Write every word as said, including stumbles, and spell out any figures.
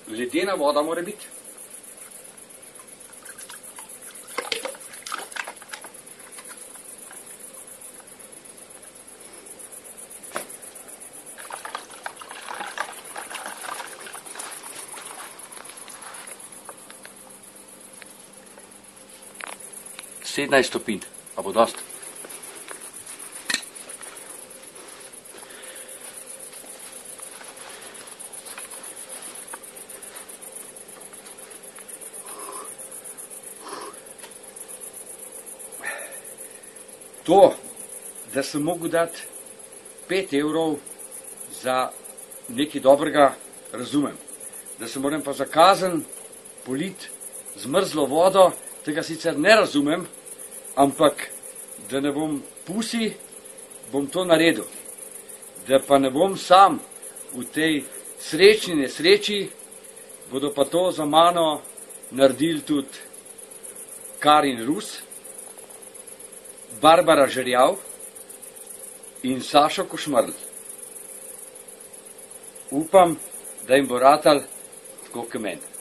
ledena voda mora biti. sedemnajst stopinj, pa bo dosti. To, da sem mogel dati pet evrov za nekaj dobrega, razumem. Da se moram pa za kazen politi z mrzlo vodo, tega sicer ne razumem, ampak da ne bom pusi, bom to naredil. Da pa ne bom sam v tej srečni nesreči, bodo pa to za mano naredili tudi Karin Rus, Barbara Žerjav in Sašo Košmerl. Upam, da jim bo ratal tako kot meni.